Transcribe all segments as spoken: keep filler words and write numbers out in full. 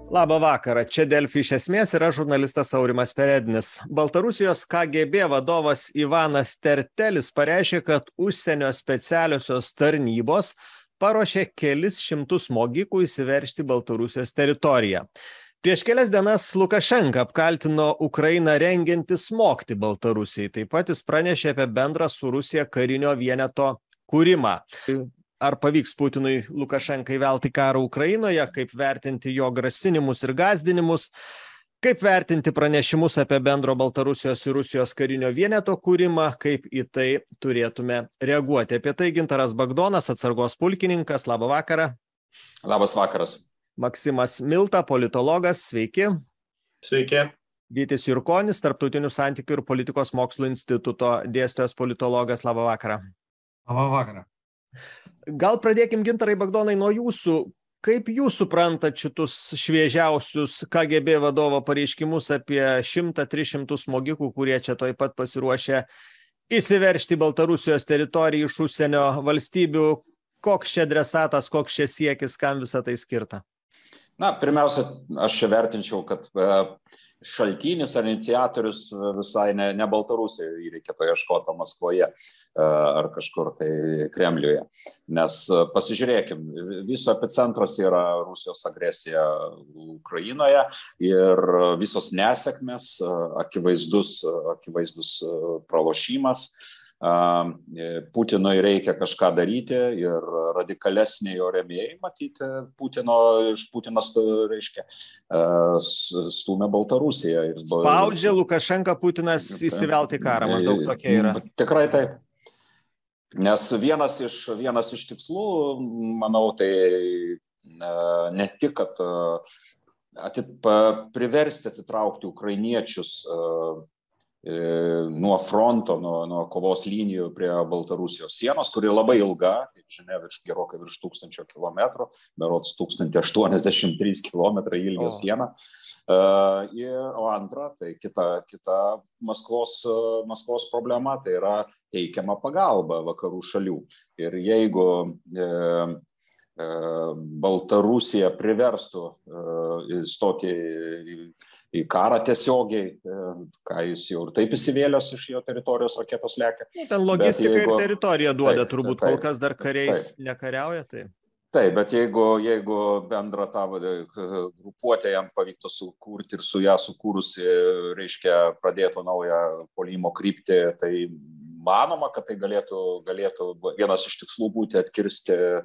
Labą vakarą, čia Delfi iš esmės yra žurnalistas Aurimas Perednis. Baltarusijos K G B vadovas Ivanas Tertelis pareiškė, kad užsienio specialiosios tarnybos paruošė kelis šimtus smogikų įsiveržti Baltarusijos teritoriją. Prieš kelias dienas Lukašenka apkaltino Ukrainą rengiantis smogti Baltarusijai. Taip pat jis pranešė apie bendrą su Rusija karinio vieneto kūrimą. Ar pavyks Putinui Lukašenkai velti karą Ukrainoje, kaip vertinti jo grasinimus ir gąsdinimus, kaip vertinti pranešimus apie bendro Baltarusijos ir Rusijos karinio vieneto kūrimą, kaip į tai turėtume reaguoti. Apie tai Gintaras Bagdonas, atsargos pulkininkas. Labą vakarą. Labas vakaras. Maksimas Milta, politologas. Sveiki. Sveiki. Vytis Jurkonis, Tarptautinių santykių ir politikos mokslų instituto dėstytojas politologas. Labą vakarą. Labą vakarą. Gal pradėkim, Gintarai Bagdonai, nuo jūsų. Kaip jūs suprantat šitus šviežiausius K G B vadovo pareiškimus apie šimtą tris šimtus smogikų, kurie čia toj pat pasiruošę įsiveržti Baltarusijos teritoriją iš užsienio valstybių? Koks čia adresatas, koks čia siekis, kam visą tai skirta? Na, pirmiausia, aš čia vertinčiau, kad šaltinis ar iniciatorius visai ne, ne Baltarusijoje, jį reikėtų ieškoti Maskvoje ar kažkur tai Kremliuje. Nes pasižiūrėkim, viso epicentras yra Rusijos agresija Ukrainoje ir visos nesėkmės, akivaizdus, akivaizdus pralošimas. Putinui reikia kažką daryti ir radikalesnį jo rėmėjai matyti Putino, iš Putinas, reiškia, stumia Baltarusiją. Spaudžia Lukašenka Putinas įsivelti karą, maždaug tokia yra. Tikrai taip. Nes vienas iš, vienas iš tikslų, manau, tai ne tik, kad atit, priversti atitraukti ukrainiečius nuo fronto, nuo, nuo kovos linijų prie Baltarusijos sienos, kuri labai ilga, kaip žinia, virš, gerokai virš tūkstančio kilometrų, berods tūkstantis aštuoniasdešimt trys kilometrai ilgio siena. Uh, ir, o antra, tai kita, kita Maskvos, uh, Maskvos problema, tai yra teikiama pagalba vakarų šalių. Ir jeigu uh, uh, Baltarusija priverstų uh, stoti į į karą tiesiogiai, ką jis jau ir taip įsivėlęs iš jo teritorijos raketos lekia. Ten logistika jeigu, ir teritorija duoda, taip, turbūt taip, kol kas dar kariais taip. nekariauja. Tai. Taip, bet jeigu, jeigu bendrą tą grupuotę jam pavyktų sukurti ir su ją sukūrusi, reiškia, pradėtų naują puolimo kryptį, tai manoma, kad tai galėtų, galėtų vienas iš tikslų būti atkirsti e,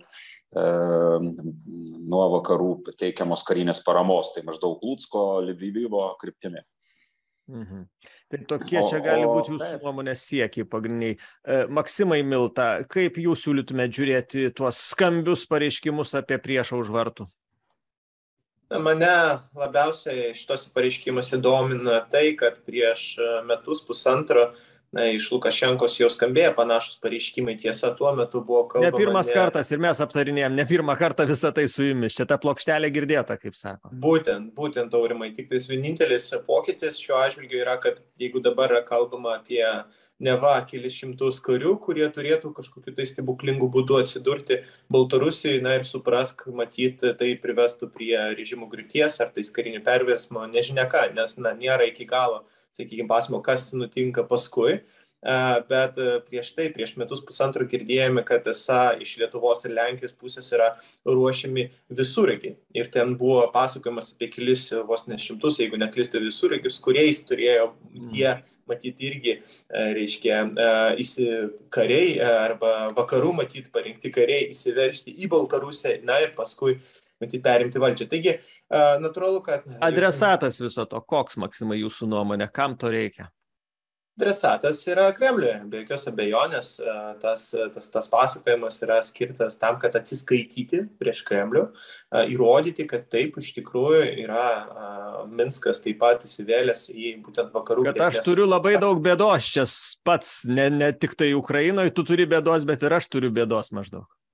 nuo vakarų teikiamos karinės paramos, tai maždaug Lucko, Lvivo kryptimi. Mhm. Tai tokie čia gali būti jūsų nuomonės siekiai pagrindiniai. E, Maksimai Milta, kaip jūs siūlytumėte žiūrėti tuos skambius pareiškimus apie priešą už vartų? Mane labiausiai šitos pareiškimuose domina tai, kad prieš metus pusantro Na, iš Lukašenkos jau skambėjo panašus pareiškimai, tiesa, tuo metu buvo kalbama. Ne pirmas ne... kartas ir mes aptarinėjom, ne pirmą kartą visą tai su jumis, čia ta plokštelė girdėta, kaip sako. Būtent, būtent, Aurimai, tik vis vienintelis pokytis šiuo atžvilgiu yra, kad jeigu dabar kalbama apie neva kelis šimtus karių, kurie turėtų kažkokiu tai stebuklingų būdų atsidurti Baltarusijoje, na ir suprask, matyti, tai privestų prie režimų griūties ar tai karinio perversmo, nežinia ką, nes na, nėra iki galo, sakykime, pasmo, kas nutinka paskui, bet prieš tai, prieš metus pusantro girdėjome, kad esą iš Lietuvos ir Lenkijos pusės yra ruošiami visureigiai. Ir ten buvo pasakojimas apie kelis vos ne šimtus, jeigu neklystu, visureigius, kuriais turėjo tie, matyti irgi, reiškia, kariai arba vakarų matyti parinkti kariai įsiveržti į Baltarusiją, na ir paskui matyti perimti valdžią. Taigi, natūralu, kad... Adresatas viso to, koks, Maksimai, jūsų nuomonė, kam to reikia? Adresatas yra Kremliuje, be jokios abejonės, tas, tas, tas pasakojimas yra skirtas tam, kad atsiskaityti prieš Kremlių, įrodyti, kad taip iš tikrųjų yra Minskas taip pat įsivėlęs į būtent vakarų. Kad aš turiu labai daug bėdos čia pats, ne, ne tik tai Ukrainoje tu turi bėdos, bet ir aš turiu bėdos maždaug.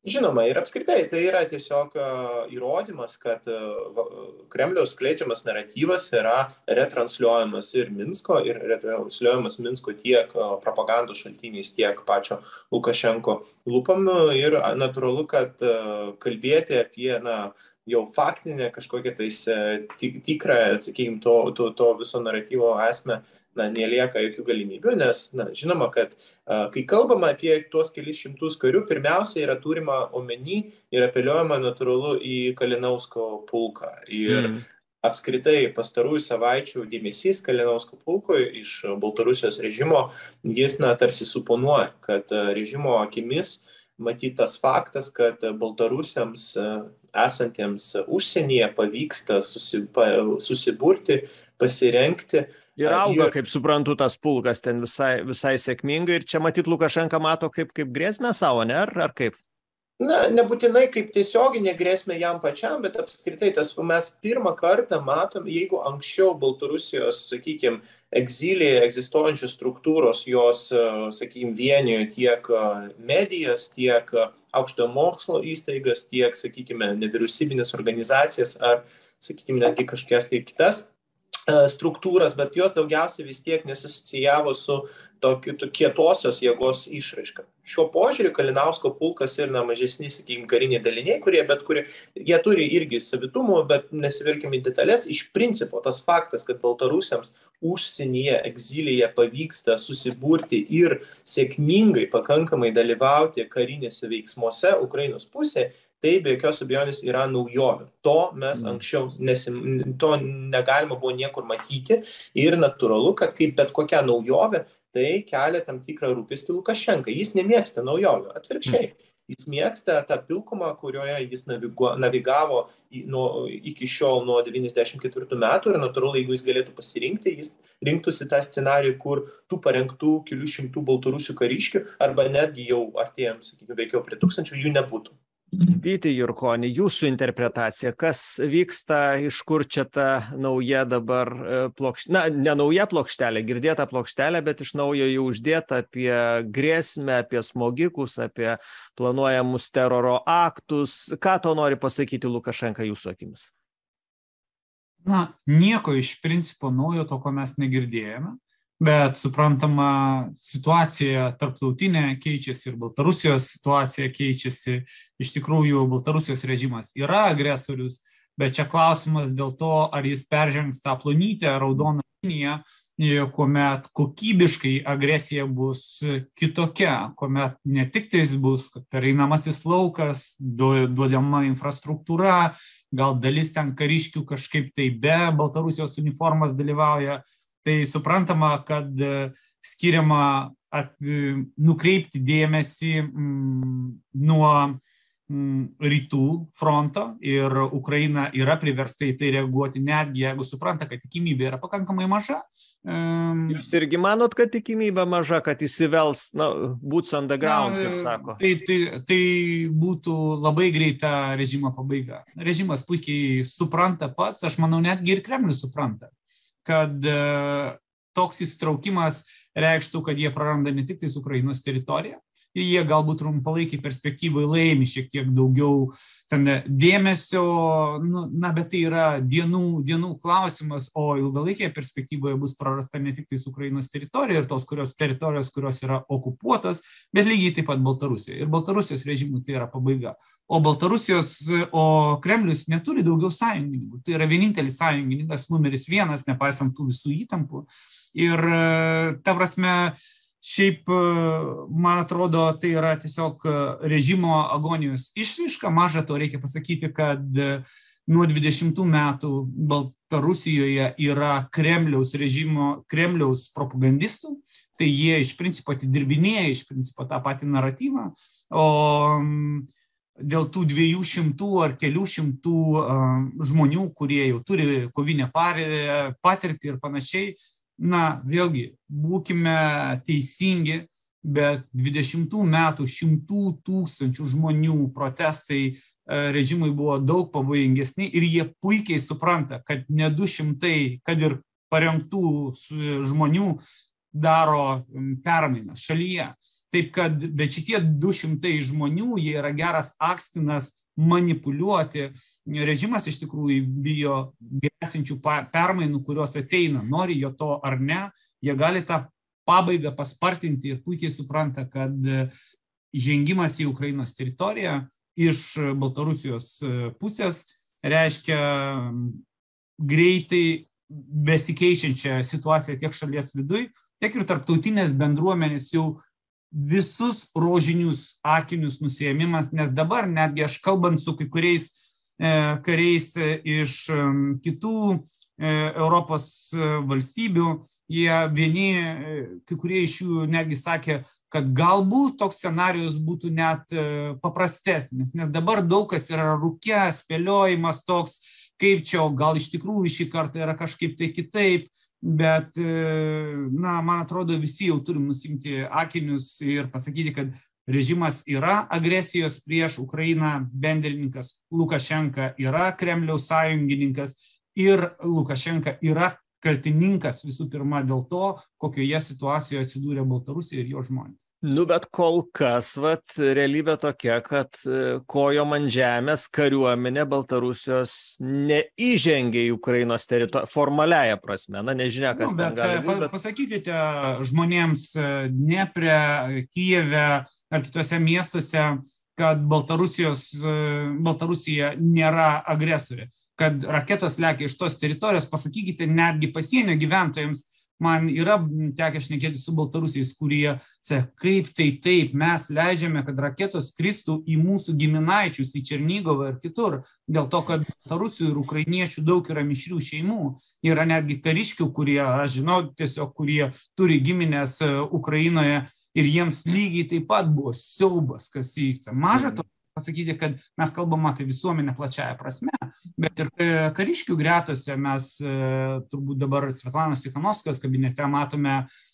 Žinoma, ir apskritai tai yra tiesiog įrodymas, kad Kremliaus skleidžiamas naratyvas yra retransliuojamas ir Minsko, ir retransliuojamas Minsko tiek propagandos šaltiniais, tiek pačio Lukašenko lūpam. Ir natūralu, kad kalbėti apie, na, jau faktinę kažkokią tais tikrą, sakykime, to, to, to viso naratyvo esmę, na, nelieka jokių galimybių, nes, na, žinoma, kad a, kai kalbama apie tuos kelis šimtus karių, pirmiausia yra turima omeny ir apeliuojama natūralu į Kalinausko pulką. Ir mm. apskritai pastarųjų savaičių dėmesys Kalinausko pulkui iš Baltarusijos režimo, jis, na, tarsi suponuoja, kad režimo akimis matytas faktas, kad baltarusiams esantiems užsienyje pavyksta susipa, susiburti, pasirengti. Ir auga, kaip suprantu, tas pulkas ten visai, visai sėkmingai. Ir čia matyt Lukašenka mato kaip, kaip grėsmę savo, ne? Ar, ar kaip? Na, nebūtinai kaip tiesioginė grėsmė jam pačiam, bet apskritai tas mes pirmą kartą matom, jeigu anksčiau Baltarusijos, sakykime, egzilėje egzistuojančios struktūros, jos, sakykime, vienijo tiek medijas, tiek aukštojo mokslo įstaigas, tiek, sakykime, nevyriausybinės organizacijas ar, sakykime, netgi kažkokias tai kitas struktūras, bet jos daugiausiai vis tiek nesiasocijavo su tokiu kietosios jėgos išraiška. Šiuo požiūriu Kalinausko pulkas ir na, mažesni, sakykime, kariniai daliniai, kurie, bet kurie, jie turi irgi savitumų, bet nesivelkime į detalės. Iš principo tas faktas, kad baltarusiams užsienyje, egzilėje pavyksta susiburti ir sėkmingai pakankamai dalyvauti karinėse veiksmuose Ukrainos pusėje, tai be jokios abejonės yra naujovė. To mes anksčiau nesim, to negalima buvo niekur matyti ir natūralu, kad kaip bet kokia naujovė, tai kelia tam tikrą rūpestį Lukašenkai. Jis nemėgsta naujovių, atvirkščiai. Jis mėgsta tą pilkumą, kurioje jis navigo, navigavo į, nuo, iki šiol nuo devyniasdešimt ketvirtų metų ir natūralu, jeigu jis galėtų pasirinkti, jis rinktųsi tą scenarijų, kur tų parengtų kelių šimtų baltarusių kariškių arba netgi jau artėjom, sakykime, veikiau prie tūkstančių, jų nebūtų. Vyti Jurkoni, jūsų interpretacija, kas vyksta, iš kur čia ta nauja dabar plokštelė, na, ne nauja plokštelė, girdėta plokštelė, bet iš naujo jau uždėta apie grėsmę, apie smogikus, apie planuojamus teroro aktus. Ką to nori pasakyti Lukašenka jūsų akimis? Na, nieko iš principo naujo to, ko mes negirdėjome. Bet suprantama, situacija tarptautinė keičiasi ir Baltarusijos situacija keičiasi. Iš tikrųjų, Baltarusijos režimas yra agresorius, bet čia klausimas dėl to, ar jis peržengs tą plonytę raudoną liniją, kuomet kokybiškai agresija bus kitokia, kuomet ne tik tais bus, kad pereinamasis laukas, duodama infrastruktūra, gal dalis ten kariškių kažkaip tai be Baltarusijos uniformas dalyvauja. Tai suprantama, kad skiriama at, nukreipti dėmesį mm, nuo mm, rytų fronto ir Ukraina yra priversta į tai reaguoti, netgi jeigu supranta, kad tikimybė yra pakankamai maža. Um, Jūs irgi manot, kad tikimybė maža, kad įsivels, na, boots on the ground, kaip sako? Tai, tai, tai būtų labai greita režimo pabaiga. Režimas puikiai supranta pats, aš manau, netgi ir Kremlius supranta, kad uh, toks įsitraukimas reikštų, kad jie praranda ne tik tais Ukrainos teritoriją, jie galbūt trumpalaikiai perspektyvai laimi šiek tiek daugiau ten, dėmesio, nu, na, bet tai yra dienų, dienų klausimas, o ilgalaikėje perspektyvoje bus prarasta ne tik tais Ukrainos teritorija ir tos kurios, teritorijos, kurios yra okupuotas, bet lygiai taip pat Baltarusija. Ir Baltarusijos režimų tai yra pabaiga. O Baltarusijos, o Kremlius neturi daugiau sąjungininkų. Tai yra vienintelis sąjungininkas numeris vienas, nepaisant tų visų įtampų. Ir ta prasme, šiaip, man atrodo, tai yra tiesiog režimo agonijos išraiška. Maža to reikia pasakyti, kad nuo dvidešimtų metų Baltarusijoje yra Kremliaus režimo, Kremliaus propagandistų. Tai jie iš principo atidirbinėja iš principo tą patį naratyvą. O dėl tų dviejų šimtų ar kelių šimtų žmonių, kurie jau turi kovinę patirtį ir panašiai, na, vėlgi, būkime teisingi, bet dvidešimtų metų šimtų tūkstančių žmonių protestai režimui buvo daug pavojingesni ir jie puikiai supranta, kad ne du šimtai, kad ir parengtų žmonių daro permainas šalyje. Taip kad, bet šitie du šimtai žmonių, jie yra geras akstinas manipuliuoti. Režimas iš tikrųjų bijo grėsinčių permainų, kurios ateina, nori jo to ar ne, jie gali tą pabaigą paspartinti ir puikiai supranta, kad žengimas į Ukrainos teritoriją iš Baltarusijos pusės reiškia greitai besikeičiančią situaciją tiek šalies viduj, tiek ir tarptautinės bendruomenės jau visus rožinius akinius nusiėmimas, nes dabar netgi aš kalbant su kai kuriais e, kariais iš e, kitų e, Europos valstybių, jie vieni, e, kai kurie iš jų netgi sakė, kad galbūt toks scenarijus būtų net e, paprastesnis, nes dabar daug kas yra rūke, spėliojimas toks, kaip čia, gal iš tikrųjų šį kartą yra kažkaip tai kitaip, bet, na, man atrodo, visi jau turim nusimti akinius ir pasakyti, kad režimas yra agresijos prieš Ukrainą bendrininkas, Lukašenka yra Kremliaus sąjungininkas ir Lukašenka yra kaltininkas visų pirma dėl to, kokioje situacijoje atsidūrė Baltarusija ir jo žmonės. Nu, bet kol kas, vat, realybė tokia, kad kojom ant žemės kariuomenė Baltarusijos neįžengė į Ukrainos teritoriją formaliaja prasme. Na, nežinia, kas nu, bet, ten gali būti. Bet... Pasakykite žmonėms Dniepre, Kijeve ar kitose miestuose, kad Baltarusijos, Baltarusija nėra agresorė, kad raketos lekia iš tos teritorijos, pasakykite netgi pasienio gyventojams. Man yra tekę šnekėti su Baltarusiais, kurie sako, kaip tai taip, mes leidžiame, kad raketos kristų į mūsų giminaičius, į Černigovą ir kitur, dėl to, kad Baltarusių ir ukrainiečių daug yra mišrių šeimų. Yra netgi kariškių, kurie, aš žinau, tiesiog, kurie turi giminės Ukrainoje ir jiems lygiai taip pat buvo siaubas, kas vyksta. Maža to, pasakyti, kad mes kalbam apie visuomenę plačiaja prasme, bet ir kariškių gretose mes turbūt dabar Svetlanos Tikhanovskos kabinete matome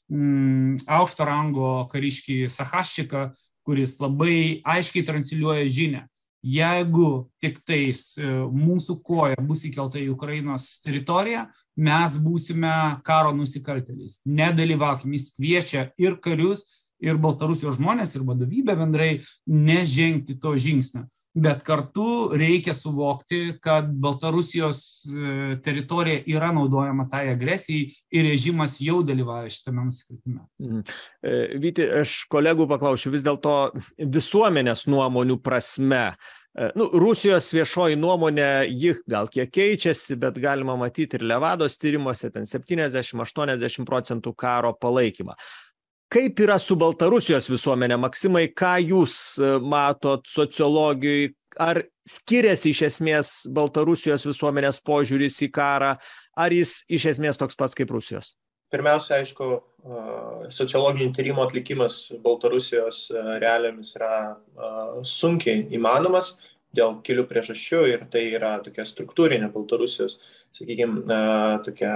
mm, aukšto rango kariškį Sachaščiką, kuris labai aiškiai transliuoja žinią. Jeigu tik tais mūsų koja bus įkelta į Ukrainos teritoriją, mes būsime karo nusikaltėliais. Nedalyvaukime, jis kviečia ir karius, ir Baltarusijos žmonės, ir vadovybė bendrai nežengti to žingsnio. Bet kartu reikia suvokti, kad Baltarusijos teritorija yra naudojama tai agresijai ir režimas jau dalyvauja šitame nusikaltime. Mm. Vyti, aš kolegų paklausiu vis dėlto visuomenės nuomonių prasme. Nu, Rusijos viešoji nuomonė, ji gal kiek keičiasi, bet galima matyti ir Levados tyrimuose, ten septyniasdešimt aštuoniasdešimt procentų karo palaikymą. Kaip yra su Baltarusijos visuomenė, Maksimai, ką jūs matot sociologijai, ar skiriasi iš esmės Baltarusijos visuomenės požiūris į karą, ar jis iš esmės toks pats kaip Rusijos? Pirmiausia, aišku, sociologinių tyrimų atlikimas Baltarusijos realijomis yra sunkiai įmanomas dėl kelių priežasčių ir tai yra tokia struktūrinė Baltarusijos, sakykime, tokia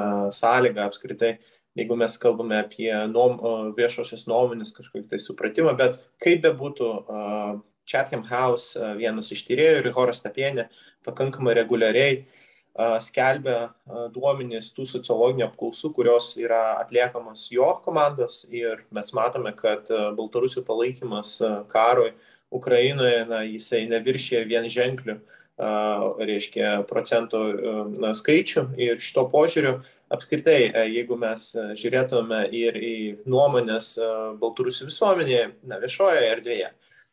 sąlyga apskritai. Jeigu mes kalbame apie nuom, viešosios nuomonės kažkokį tai supratimą, bet kaip be būtų, uh, Chatham House, uh, vienas iš tyrėjų, Rihoras Tapienė, pakankamai reguliariai uh, skelbia uh, duomenys tų sociologinių apklausų, kurios yra atliekamos jo komandos ir mes matome, kad uh, Baltarusių palaikymas uh, karui Ukrainoje, na, jisai neviršė vien ženklių reiškia procentų skaičių ir šito požiūriu apskritai, jeigu mes žiūrėtume ir į nuomonės Baltarusių visuomenėje, na, viešojoje erdvėje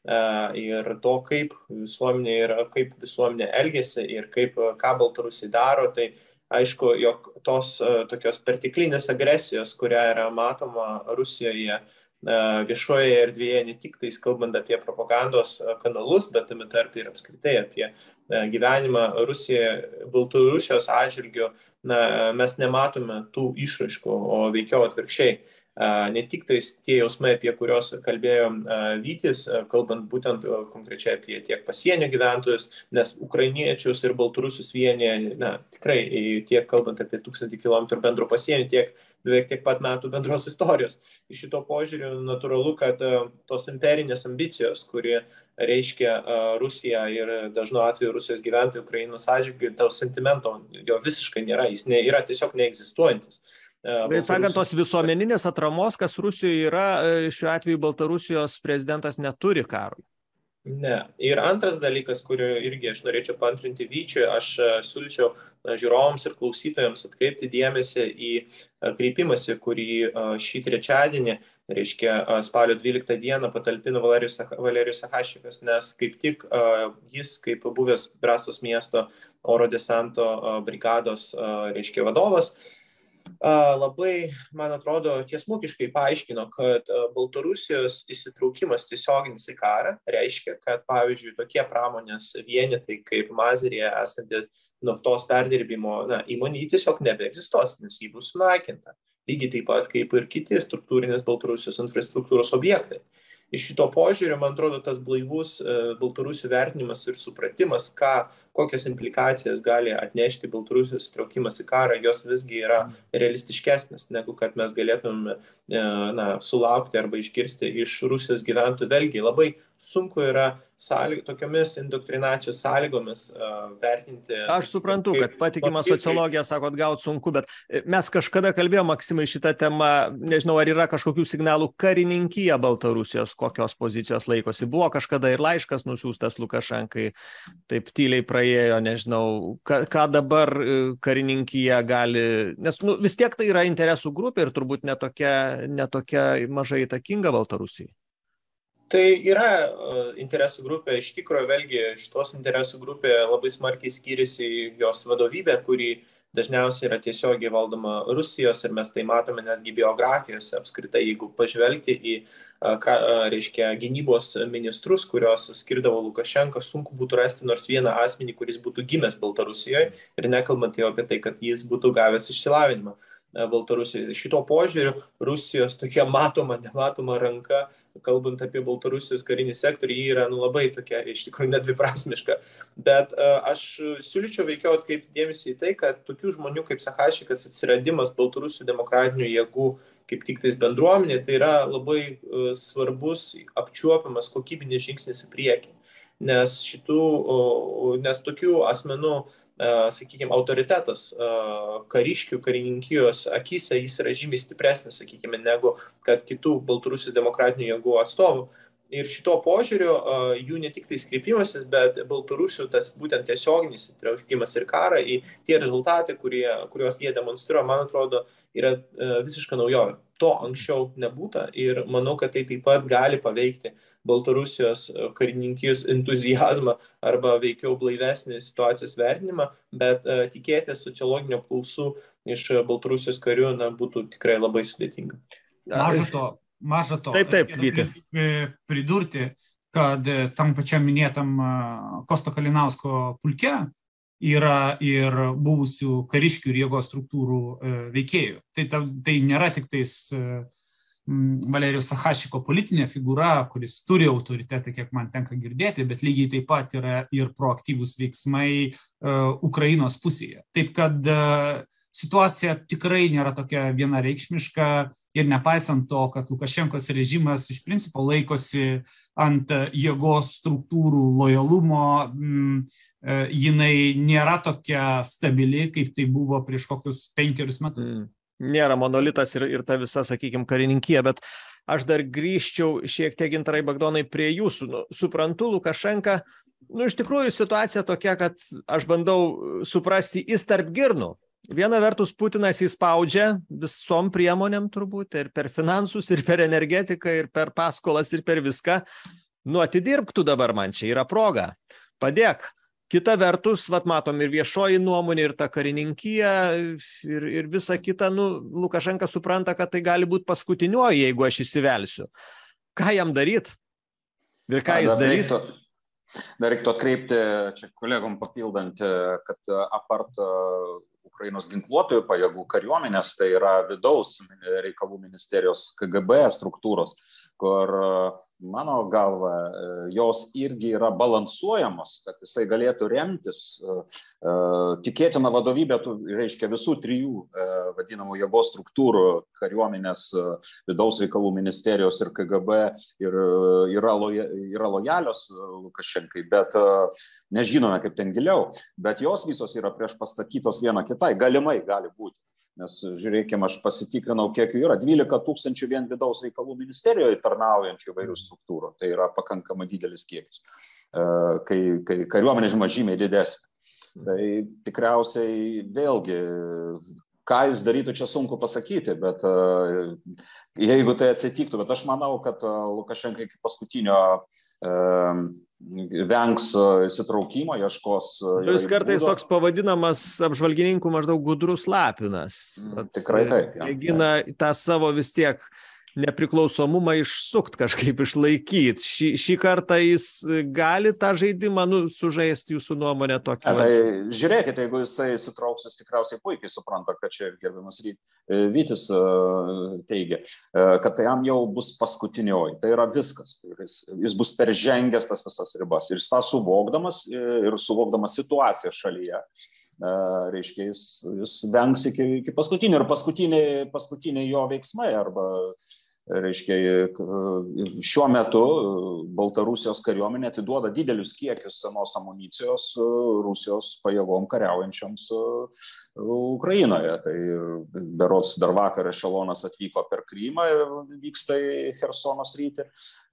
ir to, kaip visuomenė ir kaip visuomenė elgiasi ir kaip, ką Baltarusiai daro, tai aišku, jog tos tokios perteklinės agresijos, kuria yra matoma Rusijoje viešoje erdvėje, ne tik tais kalbant apie propagandos kanalus, bet tame tarpe ir apskritai apie gyvenimą Rusijoje, Baltarusijos atžvilgiu, na, mes nematome tų išraiškų, o veikiau atvirkščiai. Ne tik tais tie jausmai, apie kurios kalbėjo Vytis, kalbant būtent konkrečiai apie tiek pasienio gyventojus, nes ukrainiečius ir baltarusius vienyje, na, tikrai tiek kalbant apie tūkstantį kilometrų bendro pasienio, tiek beveik tiek pat metų bendros istorijos. Iš šito požiūriu natūralu, kad tos imperinės ambicijos, kurie reiškia Rusija ir dažnu atveju Rusijos gyventojų Ukrainos atžvilgiu, to sentimento jo visiškai nėra, jis ne, yra tiesiog neegzistuojantis. Taip sakant, tos visuomeninės atramos, kas Rusijoje yra, šiuo atveju Baltarusijos prezidentas neturi karui. Ne. Ir antras dalykas, kurį irgi aš norėčiau paantrinti Vyčiui, aš siūlyčiau žiūrovams ir klausytojams atkreipti dėmesį į kreipimąsi, kurį šį trečiadienį, reiškia spalio dvyliktą dieną, patalpino Valerijus, Valerijus Sachašvikas, nes kaip tik jis, kaip buvęs Brastos miesto oro desanto brigados, reiškia vadovas, labai, man atrodo, tiesmukiškai paaiškino, kad Baltarusijos įsitraukimas tiesioginis į karą reiškia, kad, pavyzdžiui, tokie pramonės vienetai kaip Mazirėje esanti naftos perdirbimo na, įmonė tiesiog nebeegzistuos, nes jį bus sunaikinta. Lygiai taip pat kaip ir kiti struktūrinės Baltarusijos infrastruktūros objektai. Iš šito požiūrio, man atrodo, tas blaivus Baltarusių vertinimas ir supratimas, ką, kokias implikacijas gali atnešti Baltarusijos įtraukimas į karą, jos visgi yra realistiškesnės, negu kad mes galėtume na, sulaukti arba išgirsti iš Rusijos gyventojų. Vėlgi, labai sunku yra sąlyg, tokiomis indoktrinacijos sąlygomis uh, vertinti. Aš suprantu, kad patikimą sociologiją, sakot, gauti sunku, bet mes kažkada kalbėjome, Maksimai, šitą temą, nežinau, ar yra kažkokių signalų karininkija Baltarusijos, kokios pozicijos laikosi. Buvo kažkada ir laiškas nusiųstas Lukašenkai, taip tyliai praėjo, nežinau, ką, ką dabar karininkija gali, nes nu, vis tiek tai yra interesų grupė ir turbūt netokia, netokia mažai įtakinga Baltarusijai. Tai yra uh, interesų grupė, iš tikrųjų, vėlgi, šitos interesų grupė labai smarkiai skiriasi jos vadovybė, kuri dažniausiai yra tiesiogiai valdoma Rusijos ir mes tai matome netgi biografijose apskritai, jeigu pažvelgti į, uh, ką, uh, reiškia, gynybos ministrus, kurios skirdavo Lukašenka, sunku būtų rasti nors vieną asmenį, kuris būtų gimęs Baltarusijoje ir nekalbant jau apie tai, kad jis būtų gavęs išsilavinimą Baltarusijoje. Šito požiūriu Rusijos tokia matoma, nematoma ranka, kalbant apie Baltarusijos karinį sektorių, jį yra nu, labai tokia, iš tikrųjų, nedviprasmiška. Bet uh, aš siūlyčiau veikiau atkreipti dėmesį į tai, kad tokių žmonių kaip Sachašvikas atsiradimas Baltarusių demokratinių jėgų kaip tik tais bendruomenė, tai yra labai uh, svarbus, apčiuopiamas kokybinis žingsnis į priekį. Nes, šitų, nes tokių asmenų, sakykime, autoritetas kariškių, karininkijos akyse jis yra žymiai stipresnis, sakykime, negu kad kitų Baltarusijos demokratinių jėgų atstovų. Ir šito požiūrio jų ne tik tai skreipimasis, bet Baltarusių tas būtent tiesioginis įtraukimas ir karą į tie rezultatai, kurie, kuriuos jie demonstruoja, man atrodo, yra visiška naujovė. To anksčiau nebūta ir manau, kad tai taip pat gali paveikti Baltarusijos karininkijos entuziazmą arba veikiau blaivesnį situacijos vertinimą, bet uh, tikėtis sociologinio pulsų iš Baltarusijos karių na, būtų tikrai labai sudėtinga. Maža to, maža to. Taip, taip, Vyti. Pridurti, kad tam pačiam minėtam Kosto Kalinausko pulke yra ir buvusių kariškių ir jėgos struktūrų veikėjų. Tai, tai nėra tik tais Valerijos Sachašviko politinė figūra, kuris turi autoritetą, kiek man tenka girdėti, bet lygiai taip pat yra ir proaktyvūs veiksmai uh, Ukrainos pusėje. Taip kad uh, situacija tikrai nėra tokia vienareikšmiška ir nepaisant to, kad Lukašenkos režimas iš principo laikosi ant jėgos struktūrų lojalumo, mm, jinai nėra tokia stabili, kaip tai buvo prieš kokius penkerius metus. Mm. Nėra monolitas ir, ir ta visa, sakykime, karininkija, bet aš dar grįžčiau šiek tiek, Gintarai Bagdonai, prie jūsų. Nu, suprantu, Lukašenka, nu, iš tikrųjų situacija tokia, kad aš bandau suprasti jis tarp girnų. Viena vertus Putinas įspaudžia visom priemonėm turbūt, ir per finansus, ir per energetiką, ir per paskolas, ir per viską. Nu, atidirbtų dabar man čia, yra proga. Padėk. Kita vertus, vat matom ir viešoji nuomonė, ir ta karininkija, ir, ir visa kita, nu, Lukašenka supranta, kad tai gali būti paskutinioji, jeigu aš įsivelsiu. Ką jam daryt? Ir ką jis darys? Dar reiktų atkreipti, čia kolegom papildant, kad apart Ukrainos ginkluotojų pajėgų kariuomenės, tai yra vidaus reikalų ministerijos K G B struktūros, kur mano galva, jos irgi yra balansuojamos, kad jisai galėtų remtis tikėtina vadovybė, reiškia visų trijų vadinamų jėgos struktūrų kariuomenės, vidaus reikalų ministerijos ir K G B ir yra, loja, yra lojalios Lukašenkai, bet nežinome kaip ten giliau, bet jos visos yra prieš pastatytos viena kitai, galimai gali būti. Nes žiūrėkime, aš pasitikrinau, kiek jų yra. dvylika tūkstančių vien vidaus reikalų ministerijoje tarnaujančių įvairių struktūrų. Tai yra pakankamai didelis kiekis, kai, kai kariuomenė, žinoma, žymiai didesnė. Tai tikriausiai vėlgi, ką jis darytų, čia sunku pasakyti, bet jeigu tai atsitiktų, bet aš manau, kad Lukašenka iki paskutinio vengs įsitraukimo, ieškos. Jis kartais būdo. Toks pavadinamas apžvalgininkų maždaug gudrus lapinas. Mm, tikrai taip. Ja, mėgina ja. tą savo vis tiek nepriklausomumą išsukt kažkaip išlaikyti. Šį, šį kartą jis gali tą žaidimą nu, sužaisti, jūsų nuomonė tokia. Ja, tai žiūrėkite, jeigu jisai įsitrauks, jis tikriausiai puikiai supranta, kad čia gerbiamas Vytis teigia, kad tai jam jau bus paskutinioji. Tai yra viskas. Jis, jis bus peržengęs tas visas ribas. Ir jis tą suvokdamas ir suvokdamas situaciją šalyje, reiškia, jis, jis vengs iki, iki paskutinio. Ir paskutiniai, paskutiniai jo veiksmai arba reiškia, šiuo metu Baltarusijos kariuomenė atiduoda didelius kiekius senos amunicijos Rusijos pajėgom kariaujančioms Ukrainoje. Tai berods dar vakar ešelonas atvyko per Krymą ir vyksta į Chersono sritį.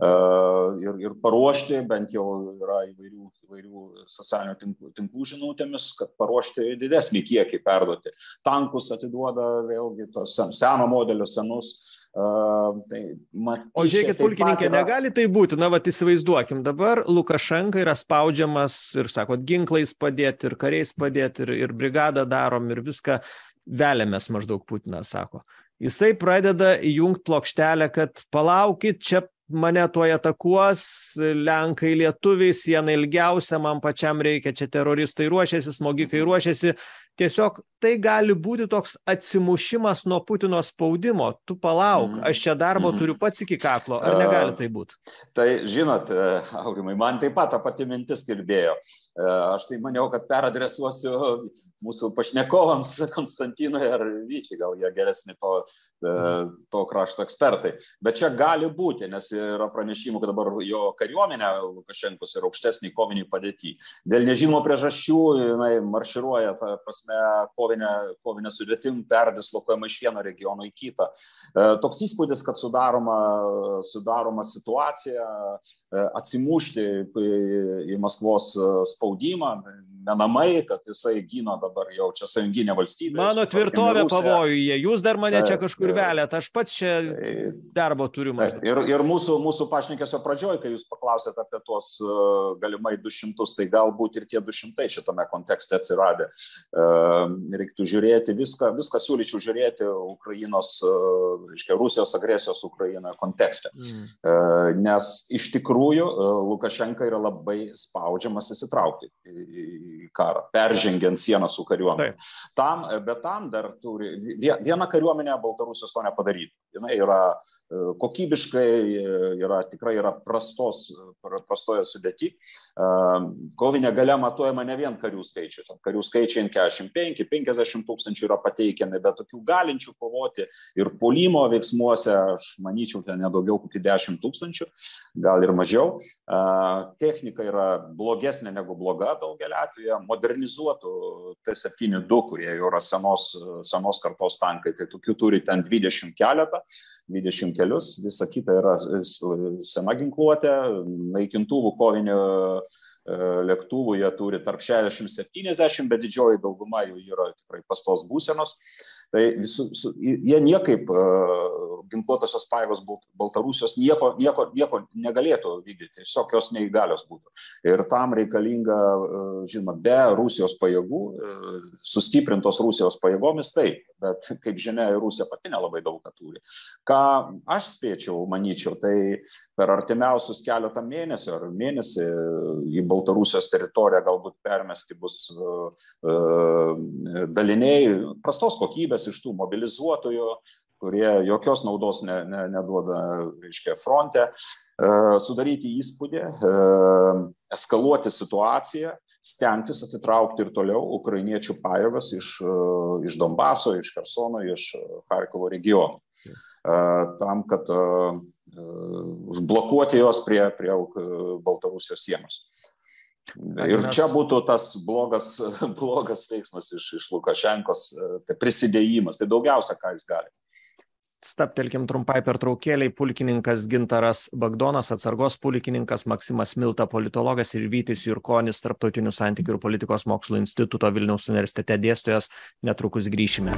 Ir, ir paruošti, bent jau yra įvairių, įvairių socialinių tinklų, tinklų žinutėmis, kad paruošti didesnį kiekį perduoti. Tankus atiduoda vėlgi tos seno modelio senus. Uh, tai, matyčia, o žiūrėkit, pulkininkė, yra... negali tai būti, na, vat įsivaizduokim, dabar Lukašenka yra spaudžiamas ir, sakot, ginklais padėti, ir kariais padėti, ir, ir brigadą darom, ir viską veliamės, maždaug Putinas sako. Jisai pradeda įjungti plokštelę, kad palaukit, čia mane tuoj atakuos, Lenkai, lietuviai, siena ilgiausia, man pačiam reikia, čia teroristai ruošiasi, smogikai ruošiasi. Tiesiog tai gali būti toks atsimušimas nuo Putino spaudimo. Tu palauk, aš čia darbo turiu pats iki kaklo. Ar negali tai būti? Tai žinot, Aurimai, man taip pat ta pati mintis kalbėjo. Aš tai maniau, kad peradresuosiu mūsų pašnekovams Konstantinui ar Vyčiai, gal jie geresni to, to krašto ekspertai. Bet čia gali būti, nes yra pranešimų, kad dabar jo kariuomenė Lukašenkos yra aukštesnį kovinį padėtį. Dėl nežinomo priežasčių jinai marširuoja ta prasme kovinę, kovinę sudėtim perdislokuojama iš vieno regiono į kitą. Toks įspūdis, kad sudaroma, sudaroma situacija atsimušti į Maskvos spaudimą, menamai, kad jisai gino dabar jau čia sąjunginė valstybė. Mano tvirtovė pavojuje, jūs dar mane čia kažkur velėt, aš pats čia darbo turiu. Maždaug. Ir, ir mūsų, mūsų pašnekesio pradžioj, kai jūs paklausėt apie tuos galimai du šimtus, tai galbūt ir tie du šimtai šitame kontekste atsiradė. Reiktų žiūrėti viską, viską siūlyčiau žiūrėti Ukrainos, reiškia, Rusijos agresijos Ukrainoje kontekste. Mm. Nes iš tikrųjų Lukašenka yra labai spaudžiamas įsitraukti į karą, peržengiant sieną su kariuomenė. Tam, bet tam dar turi, viena kariuomenė Baltarusijos to nepadaryti. Jinai yra kokybiškai, yra, tikrai yra prastos, prastoje sudėti. Kovinė galia matuojama ne vien karių skaičių. Karių skaičiai keturiasdešimt penki penkiasdešimt tūkstančių yra pateikiami, bet tokių galinčių kovoti ir puolimo veiksmuose, aš manyčiau, ten nedaugiau kokį dešimt tūkstančių, gal ir mažiau. Technika yra blogesnė negu bloga daugelį atveju, modernizuotų T septyni du, kurie jau yra senos, senos kartos tankai, tai tokių turi ten dvidešimt keletą, dvidešimt kelius, visa kita yra sena ginkluotė, naikintuvų kovinių lėktuvų jie turi tarp šešiasdešimt septyniasdešimt, bet didžioji dauguma jų yra tikrai pastos būsenos. Tai visu, su, jie niekaip, uh, ginkluotosios pajėgos Baltarusijos nieko, nieko, nieko negalėtų vykdyti, tiesiog jos neįgalios būtų. Ir tam reikalinga, uh, žinoma, be Rusijos pajėgų, uh, sustiprintos Rusijos pajėgomis, taip, bet kaip žinia, Rusija pati nelabai daug ką turi. Ką aš spėčiau, manyčiau, tai per artimiausius keletą mėnesių ar mėnesį į Baltarusijos teritoriją galbūt permesti bus uh, uh, daliniai prastos kokybės iš tų mobilizuotojų, kurie jokios naudos ne, ne, neduoda, reiškia, fronte, e, sudaryti įspūdį, e, eskaluoti situaciją, stengtis atitraukti ir toliau ukrainiečių pajėgas iš, iš Donbaso, iš Chersono, iš Charkovo regionų, e, tam, kad e, užblokuoti jos prie, prie Baltarusijos sienos. Ir čia būtų tas blogas, blogas veiksmas iš, iš Lukašenkos, tai prisidėjimas, tai daugiausia, ką jis gali. Staptelkim trumpai pertraukėliai. Pulkininkas Gintaras Bagdonas, atsargos pulkininkas, Maksimas Milta, politologas, ir Vytis Jurkonis, Tarptautinių santykių ir politikos mokslų instituto Vilniaus universitete dėstytojas. Netrukus grįšime.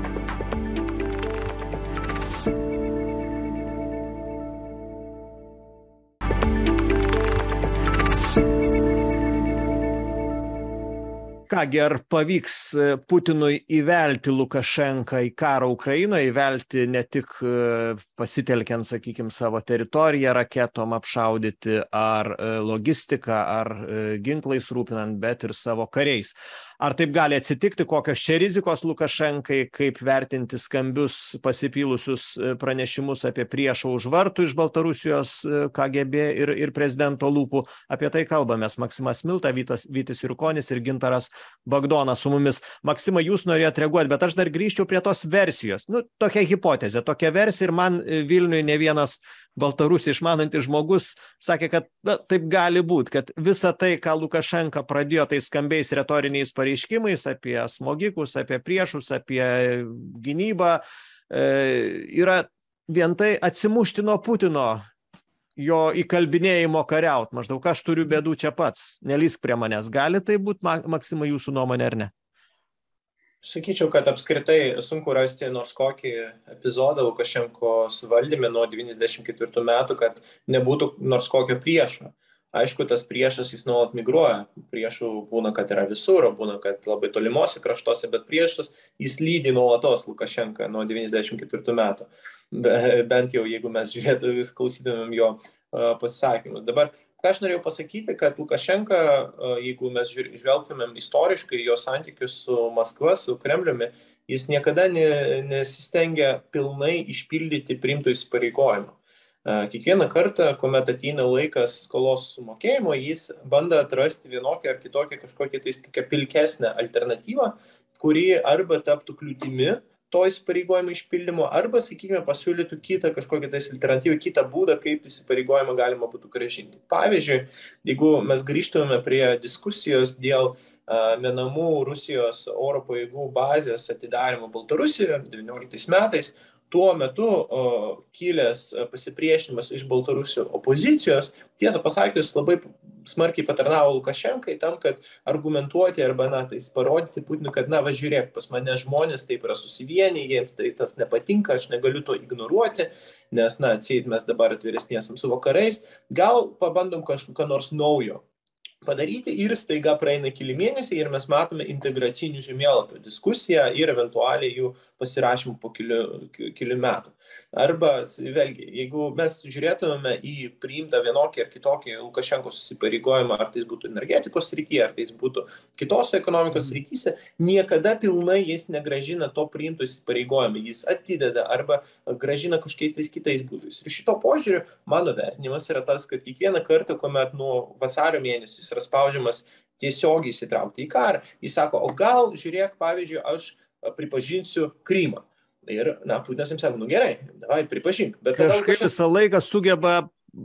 Kągi, ar pavyks Putinui įvelti Lukašenką į karą Ukrainoje, įvelti ne tik pasitelkiant, sakykime, savo teritoriją raketom apšaudyti, ar logistiką, ar ginklais rūpinant, bet ir savo kariais. Ar taip gali atsitikti, kokios čia rizikos Lukašenkai, kaip vertinti skambius pasipylusius pranešimus apie priešą už vartų iš Baltarusijos K G B ir, ir prezidento lūpų? Apie tai kalbamės. Maksimas Milta, Vytas, Vytis Jurkonis ir Gintaras Bagdonas su mumis. Maksima, jūs norėjot reaguoti, bet aš dar grįžčiau prie tos versijos. Nu, tokia hipotezė, tokia versija, ir man Vilniuje ne vienas Baltarusį išmanantis žmogus sakė, kad na, taip gali būti, kad visa tai, ką Lukašenka pradėjo tai skambiais retoriniais pareiškimais apie smogikus, apie priešus, apie gynybą, e, yra vien tai atsimušti nuo Putino, jo įkalbinėjimo kariaut. Maždaug aš turiu bėdų čia pats, nelįsk prie manęs. Gali tai būti, Maksima, jūsų nuomonė ar ne? Sakyčiau, kad apskritai sunku rasti nors kokį epizodą Lukašenkos valdyme nuo devyniasdešimt ketvirtų metų, kad nebūtų nors kokio priešo. Aišku, tas priešas jis nuolat migruoja. Priešų būna, kad yra visur, būna, kad labai tolimuose kraštuose, bet priešas jis lydi nuolatos Lukašenką nuo devyniasdešimt ketvirtų metų. Be, bent jau, jeigu mes žiūrėtume, vis klausytumėm jo uh, pasisakymus. Dabar ką aš norėjau pasakyti, kad Lukašenka, jeigu mes žvelgtumėm istoriškai jo santykius su Maskva, su Kremliumi, jis niekada ne, nesistengia pilnai išpildyti priimtų įsipareigojimų. Kiekvieną kartą, kuomet ateina laikas skolos sumokėjimo, jis bando atrasti vienokią ar kitokią kažkokią tai tokią pilkesnę alternatyvą, kuri arba taptų kliūtimi to įsipareigojimo išpildymo, arba, sakykime, pasiūlytų kitą kažkokią tais alternatyvą, kitą būdą, kaip įsipareigojimą galima būtų grąžinti. Pavyzdžiui, jeigu mes grįžtume prie diskusijos dėl uh, menamų Rusijos oro pajėgų bazės atidarimo Baltarusijoje devynioliktais metais, tuo metu o, kilęs pasipriešinimas iš Baltarusių opozicijos, tiesą pasakius, labai smarkiai patarnavo Lukašenkai tam, kad argumentuoti arba, na, tai parodyti Putinui, kad, na, va, žiūrėk, pas mane žmonės taip yra susivieniję, jiems tai tas nepatinka, aš negaliu to ignoruoti, nes, na, atseit mes dabar atviresniesam savo karais, gal pabandom kažką nors naujo padaryti ir staiga praeina keli mėnesiai ir mes matome integracinių žemėlapių diskusiją ir eventualiai jų pasirašymų po kelių, kelių metų. Arba, vėlgi, jeigu mes žiūrėtumėme į priimtą vienokį ar kitokį Lukašenkos įsipareigojimą, ar tai būtų energetikos srityje, ar tai būtų kitos ekonomikos srityse, niekada pilnai jis negražina to priimto įsipareigojimą. Jis atideda arba gražina kažkokiais kitais būdais. Ir šito požiūriu mano vertinimas yra tas, kad kiekvieną kartą, kuomet nuo vasario mėnesį yra spaudžiamas tiesiogiai įsitraukti į karą. Jis sako, o gal, žiūrėk, pavyzdžiui, aš pripažinsiu Krymą. Ir, na, Putinas jums sako, nu gerai, davai, pripažink. Bet kažkaip kažkas... visą laiką sugeba,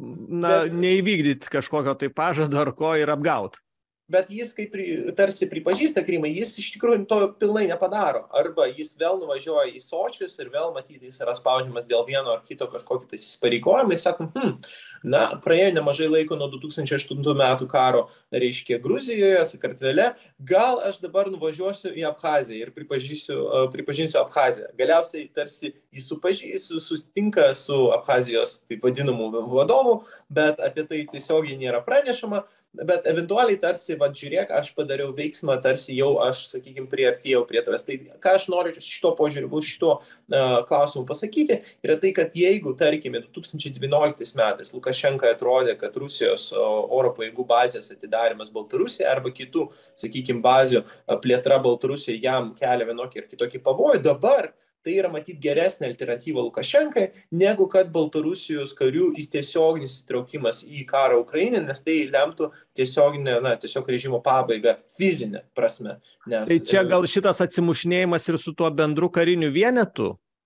na, bet... neįvykdyti kažkokio tai pažado ar ko ir apgauti. Bet jis kaip tarsi pripažįsta Krymą, jis iš tikrųjų to pilnai nepadaro. Arba jis vėl nuvažiuoja į Sočius ir vėl matyti, jis yra spaudžiamas dėl vieno ar kito kažkokio tai įsipareigojimo. Jis sako, hm, na, praėjo nemažai laiko nuo du tūkstančiai aštuntų metų karo, reiškia, Gruzijoje, Sakartvele, gal aš dabar nuvažiuosiu į Abchaziją ir pripažinsiu Abchaziją. Galiausiai tarsi jis supažįsiu, sutinka su Abchazijos taip vadinamų vadovų, bet apie tai tiesiogiai nėra pranešama, bet eventualiai tarsi, va, žiūrėk, aš padariau veiksmą, tarsi jau aš, sakykime, priartėjau prie tavęs. Tai ką aš noriu šito požiūriu, šito uh, klausimu pasakyti, yra tai, kad jeigu, tarkime, du tūkstančiai devynioliktais metais Lukašenka atrodė, kad Rusijos oro pajėgų bazės atidarimas Baltarusijoje arba kitų, sakykime, bazių plėtra Baltarusijoje jam kelia vienokį ir kitokį pavojų, dabar tai yra matyti geresnė alternatyva Lukašenkai, negu kad Baltarusijos karių tiesioginis įtraukimas į karą Ukrainę, nes tai lemtų tiesioginę, na, tiesiog režimo pabaigą fizinę prasme. Nes, tai čia gal šitas atsimušinėjimas ir su tuo bendru kariniu vienetu?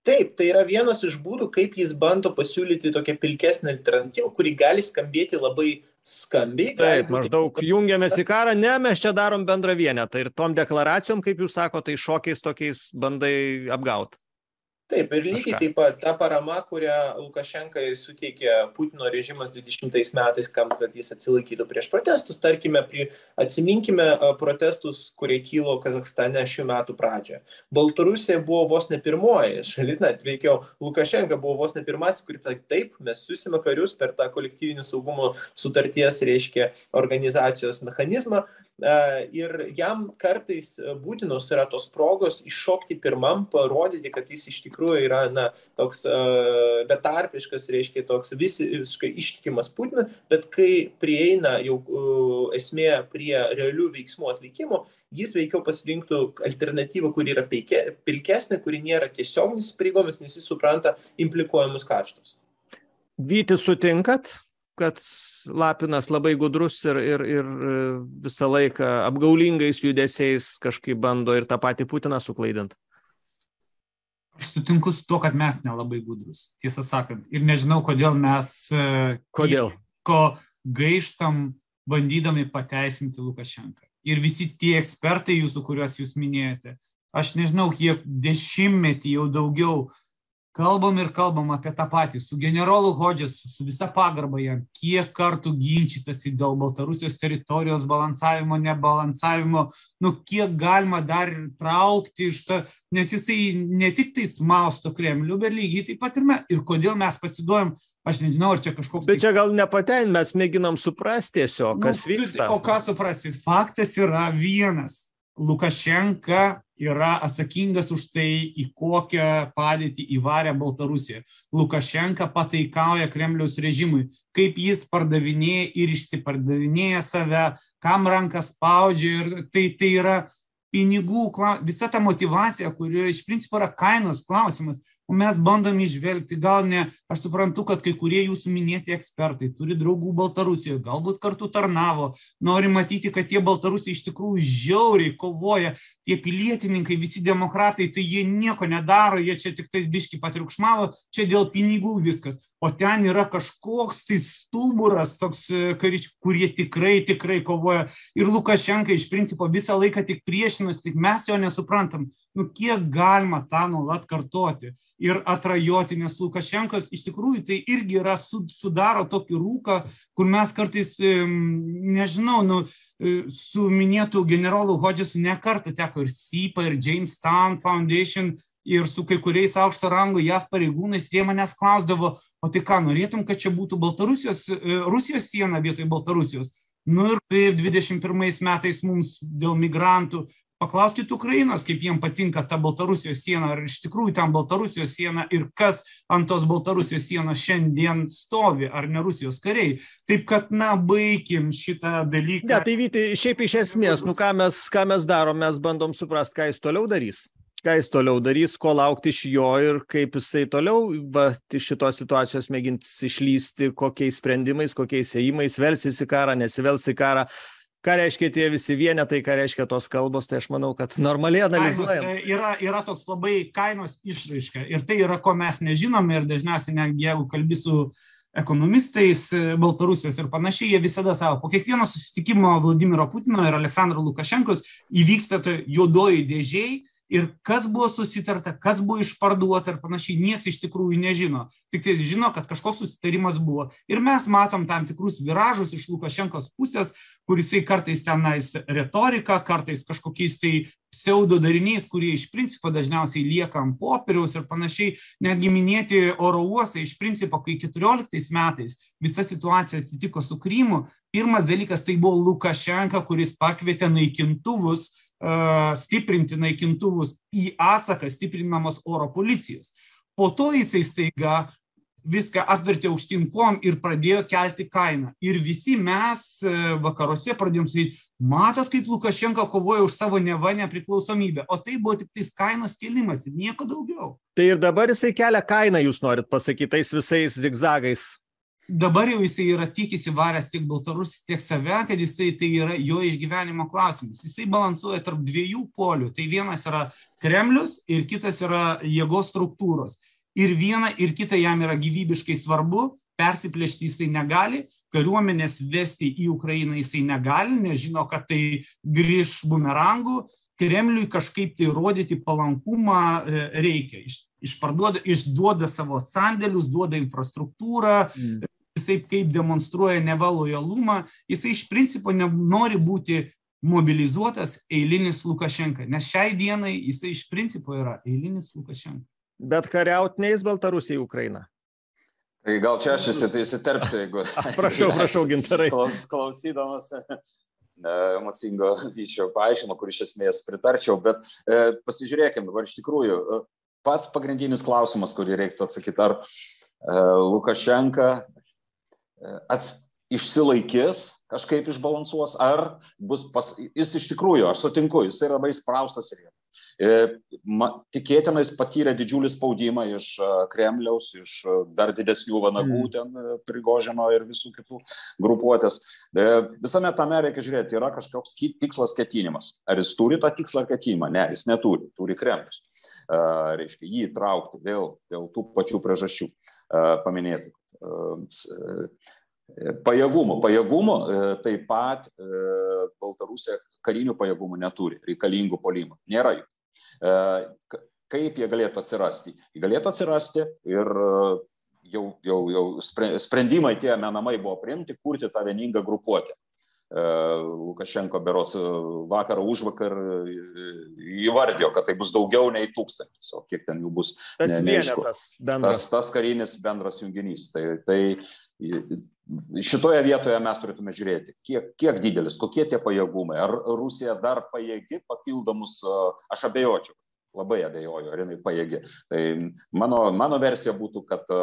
Taip, tai yra vienas iš būdų, kaip jis bando pasiūlyti tokią pilkesnę alternatyvą, kuri gali skambėti labai skambiai. Taip, maždaug būti... jungiamės į karą, ne, mes čia darom bendrą vienetą ir tom deklaracijom, kaip jūs sako, tai šokiais tokiais bandai apgauti. Taip, ir lygiai taip pat ta parama, kurią Lukašenkai suteikė Putino režimas dvidešimtais metais, kam, kad jis atsilaikytų prieš protestus, tarkime, prie, atsiminkime protestus, kurie kilo Kazakstane šių metų pradžioje. Baltarusija buvo vos ne pirmoji šalis, net veikiau Lukašenka buvo vos ne pirmasis, kuris sakė, taip, mes siusime karius per tą kolektyvinį saugumo sutarties, reiškia, organizacijos mechanizmą. Ir jam kartais būtinos yra tos progos iššokti pirmam, parodyti, kad jis iš tikrųjų yra na, toks uh, betarpiškas, reiškia toks visiškai ištikimas Putinui, bet kai prieina jau uh, esmė prie realių veiksmų atlikimo, jis veikiau pasirinktų alternatyvą, kuri yra peikė, pilkesnė, kuri nėra tiesioginis pareigomis, nes jis supranta implikuojamus kaštus. Vyti, sutinkat, kad Lapinas labai gudrus ir, ir, ir visą laiką apgaulingais judesiais kažkaip bando ir tą patį Putiną suklaidinti? Aš sutinku su to, kad mes nelabai gudrus, tiesą sakant. Ir nežinau, kodėl mes kodėl? Ko gaištam bandydami pateisinti Lukašenką. Ir visi tie ekspertai jūsų, kuriuos jūs minėjote, aš nežinau, kiek dešimtmetį jau daugiau kalbam ir kalbam apie tą patį, su generolu Hodžesu, su visa pagarba jam, kiek kartų ginčytasi dėl Baltarusijos teritorijos balansavimo, nebalansavimo, nu kiek galima dar traukti iš to, nes jisai ne tik tai smausto Kremlių, bet lygiai taip pat ir mes. Ir kodėl mes pasiduojam, aš nežinau, ar čia kažkoks... Bet čia gal nepatein, mes mėginam suprasti tiesiog, kas nu, vyksta. O ką suprasti? Faktas yra vienas. Lukašenka yra atsakingas už tai, į kokią padėtį įvarė Baltarusiją. Lukašenka pataikauja Kremliaus režimui, kaip jis pardavinėja ir išsipardavinėja save, kam rankas spaudžia. Ir tai, tai yra pinigų, visa ta motyvacija, kuri iš principo yra kainos klausimas. O mes bandom išvelgti, gal ne, aš suprantu, kad kai kurie jūsų minėti ekspertai turi draugų Baltarusijoje, galbūt kartu tarnavo, nori matyti, kad tie Baltarusiai iš tikrųjų žiauriai kovoja, tie pilietininkai, visi demokratai, tai jie nieko nedaro, jie čia tik tais biškį patriukšmavo, čia dėl pinigų viskas. O ten yra kažkoks tai stuburas, toks karičių, kurie tikrai, tikrai kovoja. Ir Lukašenka iš principo visą laiką tik priešinas, tik mes jo nesuprantam. Nu, kiek galima tą nuolat kartoti ir atrajoti, nes Lukašenkos iš tikrųjų tai irgi yra, sudaro tokį rūką, kur mes kartais, nežinau, nu, su minėtų generolų Hodžesu ne kartą teko ir SIPA, ir Jamestown Foundation, ir su kai kuriais aukšto rango J A V pareigūnais, jie manęs klausdavo, o tai ką, norėtum, kad čia būtų Baltarusijos, Rusijos siena vietoj Baltarusijos? Nu ir kaip dvidešimt pirmais metais mums dėl migrantų, paklauskit Ukrainos, kaip jiems patinka ta Baltarusijos siena, ar iš tikrųjų ten Baltarusijos siena ir kas ant tos Baltarusijos sienos šiandien stovi, ar ne Rusijos kariai. Taip kad, na, baikim šitą dalyką. Ne, tai Vyti, šiaip iš esmės, nu ką mes, ką mes darom, mes bandom suprasti, ką jis toliau darys. Ką jis toliau darys, ko laukti iš jo ir kaip jisai toliau va, iš šitos situacijos mėginti išlysti, kokiais sprendimais, kokiais ėjimais, velsis į karą, nesivels į karą. Ką reiškia tie visi vienetai, ką reiškia tos kalbos, tai aš manau, kad normaliai analizuojam. Yra, yra toks labai kainos išraiška ir tai yra, ko mes nežinome ir dažniausiai, netgi jeigu kalbi su ekonomistais Baltarusijos ir panašiai, jie visada savo, po kiekvieno susitikimo Vladimiro Putino ir Aleksandro Lukašenkos įvyksta juodoji dėžiai. Ir kas buvo susitarta, kas buvo išparduota ir panašiai, nieks iš tikrųjų nežino. Tik tai žino, kad kažkoks susitarimas buvo. Ir mes matom tam tikrus viražus iš Lukašenkos pusės, kur jisai kartais tenais retorika, kartais kažkokiais tai pseudo dariniais, kurie iš principo dažniausiai lieka ant popieriaus ir panašiai. Netgi minėti oro uostai iš principo, kai keturioliktais metais visa situacija atsitiko su Krymu, pirmas dalykas tai buvo Lukašenka, kuris pakvietė naikintuvus, stiprinti naikintuvus į atsaką stiprinamos oro policijos. Po to jisai staiga viską atvertė aukštinkom ir pradėjo kelti kainą. Ir visi mes vakaruose pradėjom sakyti, matot, kaip Lukašenka kovoja už savo neva nepriklausomybę. O tai buvo tik tais kainos kėlimas ir nieko daugiau. Tai ir dabar jisai kelia kainą, jūs norit pasakyti, tais visais zigzagais. dabar jau jisai yra tiek įsivaręs tiek Baltarusį, tiek save, kad jisai tai yra jo išgyvenimo klausimas. Jisai balansuoja tarp dviejų polių. Tai vienas yra Kremlius ir kitas yra jėgos struktūros. Ir viena ir kita jam yra gyvybiškai svarbu, persiplėšti jisai negali, kariuomenės vesti į Ukrainą jisai negali, nes žino, kad tai grįž bumerangų. Kremliui kažkaip tai rodyti palankumą reikia. Iš, išparduoda, išduoda savo sandėlius, duoda infrastruktūrą, mm. jisai kaip demonstruoja neva lojalumą, jisai iš principo nori būti mobilizuotas eilinis Lukašenka, nes šiai dienai jisai iš principo yra eilinis Lukašenka. Bet kariaut neis Baltarusija į Ukrainą. Tai gal čia aš įsiterpsiu, jeigu... Prašau, prašau, Gintarai. Klaus, klausydamas emocingo Vyčio paaiškino, kur iš esmės pritarčiau, bet e, pasižiūrėkime, dabar iš tikrųjų pats pagrindinis klausimas, kurį reiktų atsakyti, ar e, Lukašenka e, ats, išsilaikys, kažkaip išbalansuos, ar bus pas, jis iš tikrųjų, aš sutinku, jis yra labai spraustas ir tikėtina jis patyrė didžiulį spaudimą iš Kremliaus, iš dar didesnių vanagų ten Prigožino ir visų kitų grupuotės. Visame tame reikia žiūrėti, yra kažkoks tikslas ketinimas. Ar jis turi tą tikslą ar ketinimą? Ne, jis neturi, turi Kremlius. Reiškia, jį traukti vėl dėl tų pačių priežasčių paminėtų. Pajėgumų. Pajėgumų taip pat Baltarusija karinių pajėgumų neturi, reikalingų puolimų. Nėra jų. Kaip jie galėtų atsirasti? Jie galėtų atsirasti ir jau, jau, jau sprendimai tie menamai buvo priimti, kurti tą vieningą grupuotę. Lukašenko beros vakar užvakar įvardijo, kad tai bus daugiau nei tūkstantis, o kiek ten jų bus. Tas vienetas bendras. Tas, tas karinis bendras junginys. Tai, tai šitoje vietoje mes turėtume žiūrėti, kiek, kiek didelis, kokie tie pajėgumai. Ar Rusija dar pajėgi papildomus, aš abejočiau, labai abejoju, ar jinai pajėgi. Tai mano, mano versija būtų, kad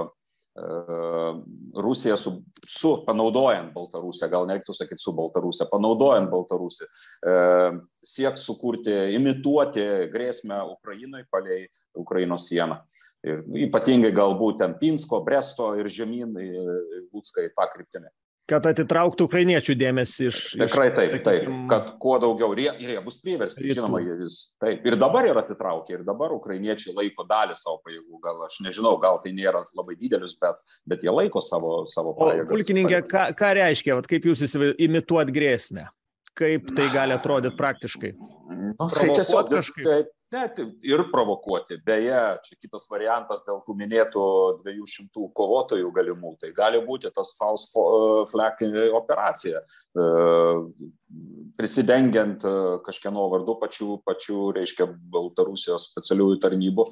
Rusija su, su panaudojant Baltarusiją, gal nereiktų sakyti su Baltarusija, panaudojant Baltarusiją, e, sieks sukurti, imituoti grėsmę Ukrainai palei Ukrainos sieną. Ir ypatingai galbūt ten Pinsko, Bresto ir žemyn Lutskai tą kryptimį. Kad atitrauktų ukrainiečių dėmesį iš... Tikrai taip, taip, kad kuo daugiau, ir jie bus priversti, žinoma, jis, taip, ir dabar yra atitraukę, ir dabar ukrainiečiai laiko dalį savo pajėgų, gal aš nežinau, gal tai nėra labai didelius, bet, bet jie laiko savo, savo pajėgas. O pulkininkė, ką, ką reiškia, vat, kaip jūs imituot grėsmę? Kaip tai gali atrodyti praktiškai? No, tai tiesiog kažkaip, net ir provokuoti. Beje, čia kitas variantas dėl tų minėtų dviejų šimtų kovotojų galimų. Tai gali būti tas false flag operacija, prisidengiant kažkieno vardu pačių, pačių reiškia, Baltarusijos specialiųjų tarnybų,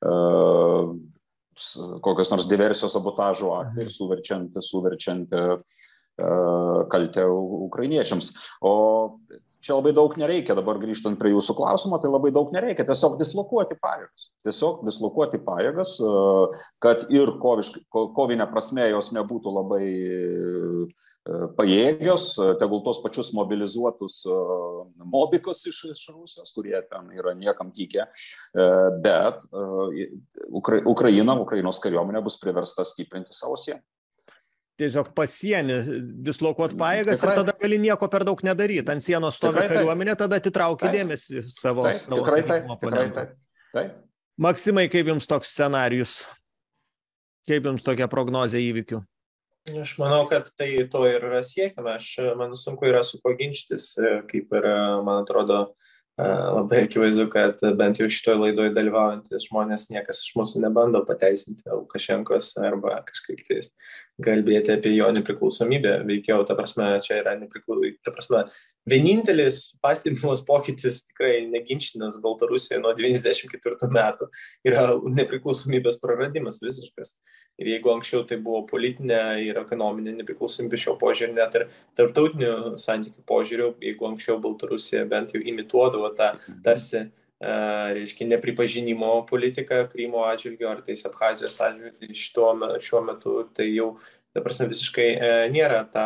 kokios nors diversijos sabotažo aktai ir suverčiant, suverčiant kaltę ukrainiečiams. O čia labai daug nereikia, dabar grįžtant prie jūsų klausimo, tai labai daug nereikia, tiesiog dislokuoti pajėgas. Tiesiog dislokuoti pajėgas, kad ir koviškai, kovinė prasme jos nebūtų labai pajėgios, tegul tos pačius mobilizuotus mobikus iš, iš Rusijos, kurie ten yra niekam tikę, bet Ukraina, Ukrainos kariuomenė bus priversta stiprinti savo sieną. Tiesiog pasienį dislokuot pajėgas tikrai, ir tada gali nieko per daug nedaryti. Ant sienos stovi kariuomenė, tada atitraukia taip, dėmesį savo, taip, savo tikrai, taip, tikrai, taip, taip. Maksimai, kaip jums toks scenarijus? Kaip jums tokia prognozė įvykių? Aš manau, kad tai to ir yra siekiama. Aš, man sunku yra su ko ginčytis, kaip ir, man atrodo, labai akivaizdu, kad bent jau šitoje laidoje dalyvaujantis žmonės, niekas iš mūsų nebando pateisinti Lukašenkos arba kažkaip tais kalbėti apie jo nepriklausomybę. Veikiau, ta prasme, čia yra nepriklausomybė. Ta prasme, vienintelis pastebimas pokytis tikrai neginčinas Baltarusijoje nuo devyniasdešimt ketvirtų metų yra nepriklausomybės praradimas visiškas. Ir jeigu anksčiau tai buvo politinė ir ekonominė nepriklausomybė šio požiūrį, net ir tarptautinių santykių požiūrių, jeigu anksčiau Baltarusija bent jau imituodavo tą tarsi, reiškia, nepripažinimo politiką Krymo atžvilgiu ar tais Abchazijos atžvilgiu, tai šituo, šiuo metu tai jau, ta prasme, visiškai nėra ta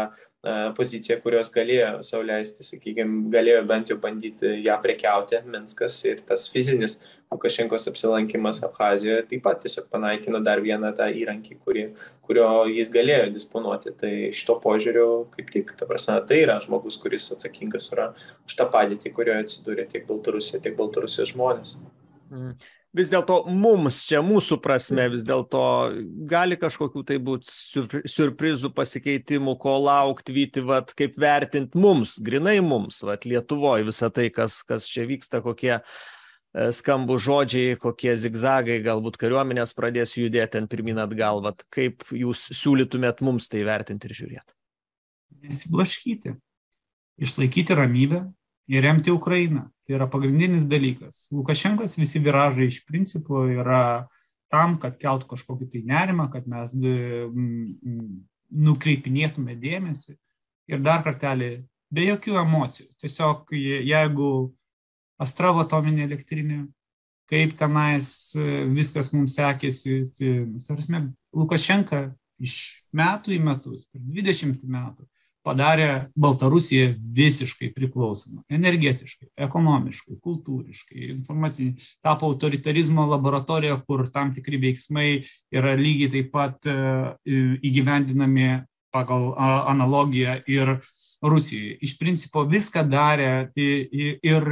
poziciją, kurios galėjo sau leisti, sakykime, galėjo bent jau bandyti ją prekiauti Minskas ir tas fizinis Lukašenkos apsilankimas Abchazijoje taip pat tiesiog panaikino dar vieną tą įrankį, kurį, kurio jis galėjo disponuoti. Tai šito požiūriu kaip tik, ta prasme, tai yra žmogus, kuris atsakingas yra už tą padėtį, kurioje atsidūrė tiek Baltarusija, tiek Baltarusijos žmonės. Mm. Vis dėlto mums, čia mūsų prasme, vis dėlto gali kažkokių tai būti siurprizų, pasikeitimų, ko laukti, vyti, vat, kaip vertinti mums, grinai mums, vat, Lietuvoje visą tai, kas, kas čia vyksta, kokie skambų žodžiai, kokie zigzagai, galbūt kariuomenės pradės judėti ant pirmyn atgal, vat, kaip jūs siūlytumėt mums tai vertinti ir žiūrėti? Nesiblaškyti, išlaikyti ramybę ir remti Ukrainą. Tai yra pagrindinis dalykas. Lukašenkos visi viražai iš principo yra tam, kad keltų kažkokį tai nerimą, kad mes nukreipinėtume dėmesį. Ir dar kartelį, be jokių emocijų. Tiesiog jeigu Astravo atominė elektrinė, kaip tenais viskas mums sekėsi, tai, Lukašenka iš metų į metus, per dvidešimt metų, padarė Baltarusiją visiškai priklausomą, energetiškai, ekonomiškai, kultūriškai, informacinį, tapo autoritarizmo laboratorija, kur tam tikri veiksmai yra lygiai taip pat įgyvendinami pagal analogiją ir Rusijoje. Iš principo viską darė ir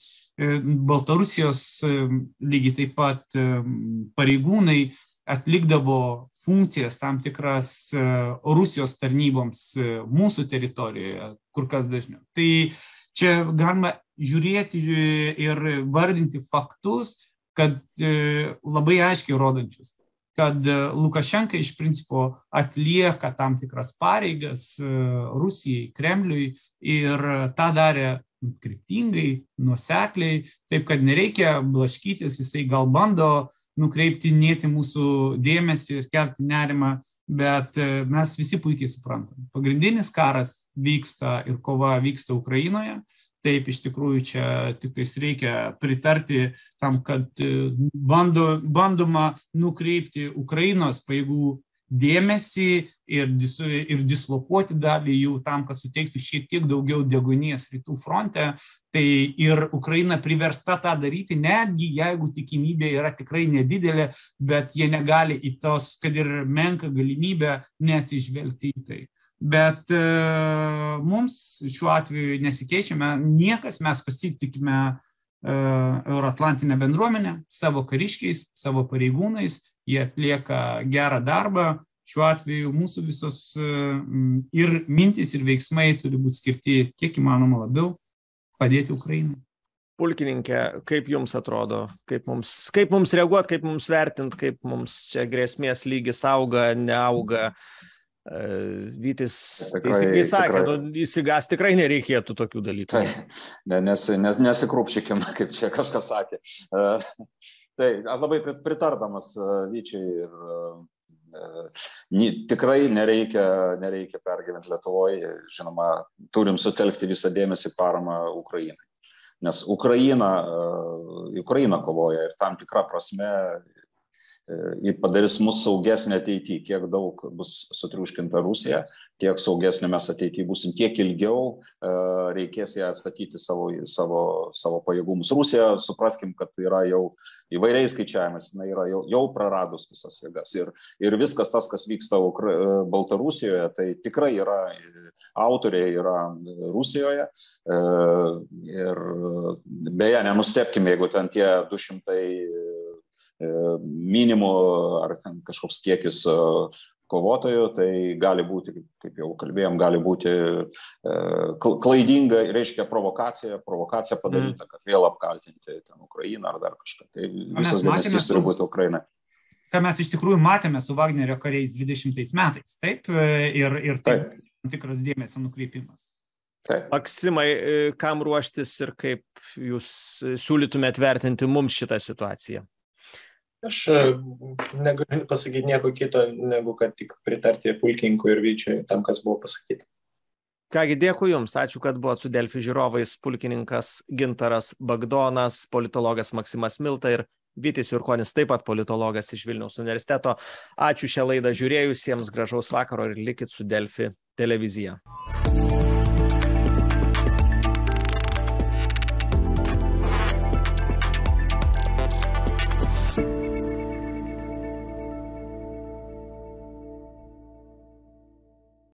Baltarusijos lygiai taip pat pareigūnai atlikdavo funkcijas tam tikras Rusijos tarnyboms mūsų teritorijoje, kur kas dažniau. Tai čia galima žiūrėti ir vardinti faktus, kad labai aiškiai rodančius, kad Lukašenka iš principo atlieka tam tikras pareigas Rusijai, Kremliui ir tą darė kryptingai, nuosekliai, taip kad nereikia blaškytis, jisai gal bando nukreiptinėti mūsų dėmesį ir kelti nerimą, bet mes visi puikiai suprantam. Pagrindinis karas vyksta ir kova vyksta Ukrainoje. Taip, iš tikrųjų, čia tiktais reikia pritarti tam, kad bando, bandoma nukreipti Ukrainos pajėgų dėmesį ir, dis, ir dislokuoti dalį jų tam, kad suteiktų šiek tiek daugiau deguonies rytų fronte. Tai ir Ukraina priversta tą daryti, netgi jeigu tikimybė yra tikrai nedidelė, bet jie negali į tos, kad ir menką galimybę nesižvelgti į tai. Bet e, mums šiuo atveju nesikeičiame, niekas, mes pasitikime e, Euroatlantinę bendruomenę savo kariškiais, savo pareigūnais, jie atlieka gerą darbą. Šiuo atveju mūsų visos ir mintys, ir veiksmai turi būti skirti kiek įmanoma labiau padėti Ukrainai. Pulkininke, kaip jums atrodo, kaip mums, kaip mums reaguoti, kaip mums vertinti, kaip mums čia grėsmės lygis auga, neauga. Vytis teisingai sakė, nu, įsigas tikrai nereikėtų tokių dalykų. Tai, nes, nes, nesikrūpšykim, kaip čia kažkas sakė. Tai aš labai pritardamas Vyčiai ir tikrai nereikia, nereikia pergyventi Lietuvoje. Žinoma, turim sutelkti visą dėmesį paramą Ukrainai. Nes Ukraina, Ukraina kovoja ir tam tikrą prasme ir padarys mus saugesnė ateityje. Kiek daug bus sutriuškinta Rusija, tiek saugesnė mes ateityje busim, tiek ilgiau reikės ją atstatyti savo, savo, savo pajėgumus. Rusija, supraskim, kad yra jau įvairiais skaičiavimas, jinai yra jau, jau praradus visas jėgas. Ir, ir viskas tas, kas vyksta Ukra... Baltarusijoje, tai tikrai yra, autoriai yra Rusijoje. Ir beje, nenustepkime, jeigu ten tie du šimtai minimų ar ten kažkoks kiekis kovotojų, tai gali būti, kaip jau kalbėjom, gali būti klaidinga, reiškia provokacija, provokacija padaryta, kad vėl apkaltinti ten Ukrainą ar dar kažką. Tai visas dėmesys turi būti Ukraina. Ką mes iš tikrųjų matėme su Vagnerio kariais dvidešimtais metais, taip? Ir, ir taip, taip tikras dėmesio nukreipimas. Taip. Maksimai, kam ruoštis ir kaip jūs siūlytumėt vertinti mums šitą situaciją? Aš negaliu pasakyti nieko kito, negu kad tik pritarti pulkininkui ir Vyčiui tam, kas buvo pasakyti. Kągi, dėkui jums, ačiū, kad buvot su Delfi žiūrovais, pulkininkas Gintaras Bagdonas, politologas Maksimas Milta ir Vytis Jurkonis, taip pat politologas iš Vilniaus universiteto. Ačiū šią laidą žiūrėjusiems, gražaus vakaro ir likit su Delfi televiziją.